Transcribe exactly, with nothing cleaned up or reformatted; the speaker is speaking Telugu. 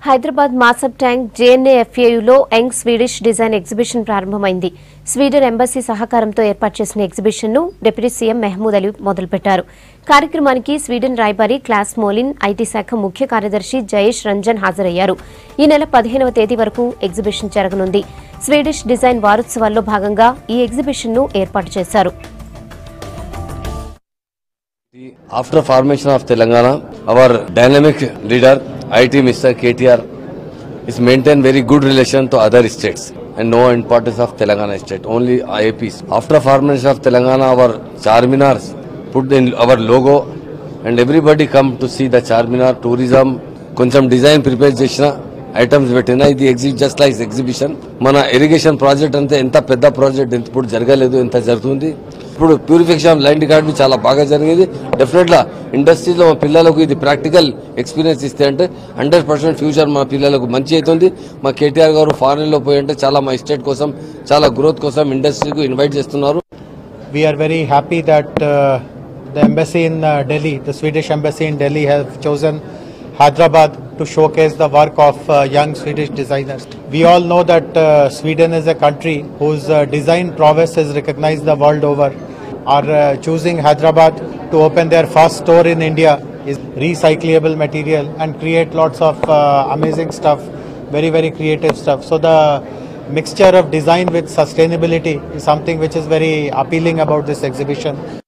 హైదరాబాద్ మాసబ్ ట్యాంక్ జేఎన్ఏఎఫ్ఏయులో యంగ్ స్వీడిష్ డిజైన్ ఎగ్జిబిషన్ ప్రారంభమైంది. స్వీడన్ ఎంబసీ సహకారంతో ఏర్పాటు చేసిన ఎగ్జిబిషన్ ను డిప్యూటీ సీఎం మెహమూద్ అలీ మొదలుపెట్టారు. కార్యక్రమానికి స్వీడన్ రాయబారి క్లాస్ మోలిన్, ఐటీ శాఖ ముఖ్య కార్యదర్శి జయేష్ రంజన్ హాజరయ్యారు. ఈ నెల పదిహేనవ తేదీ వరకు ఎగ్జిబిషన్ జరగనుంది. స్వీడిష్ డిజైన్ వారోత్సవాల్లో భాగంగా ఈ ఎగ్జిబిషన్ ను ఏర్పాటు చేశారు. After formation of Telangana, our dynamic leader, I T Mister K T R, is maintain very good relation to other states and know importance of Telangana state, only I A Ps. After formation of Telangana, our Charminars put in our logo and everybody come to see the Charminar, tourism, koncham design prepare chesina items పెట్టినా ఇది ఎగ్జి జస్ట్ లైక్ ఎగ్జిబిషన్. మన ఇరిగేషన్ ప్రాజెక్ట్ అంతా ఎంత పెద్ద ప్రాజెక్ట్ ఇప్పుడు జరగలేదు, ఎంత జరుగుతుంది. ఇప్పుడు ప్యూరిఫికేషన్ లైన్ రికార్డ్ చాలా బాగా జరిగేది. డెఫినెట్గా ఇండస్ట్రీలో మా పిల్లలకు ఇది ప్రాక్టికల్ ఎక్స్పీరియన్స్ ఇస్తే అంటే హండ్రెడ్ పర్సెంట్ ఫ్యూచర్ మా పిల్లలకు మంచి అవుతుంది. మా కేటీఆర్ గారు ఫారెన్లో పోయి అంటే చాలా మా స్టేట్ కోసం, చాలా గ్రోత్ కోసం ఇండస్ట్రీకి ఇన్వైట్ చేస్తున్నారు. We are very happy that uh, the embassy in uh, Delhi, the Swedish embassy in Delhi, have chosen Hyderabad to showcase the work of uh, young Swedish designers. We all know that uh, Sweden is a country whose uh, design prowess is recognized the world over. Are uh, choosing Hyderabad to open their first store in India is recyclable material and create lots of uh, amazing stuff, very very creative stuff. So the mixture of design with sustainability is something which is very appealing about this exhibition.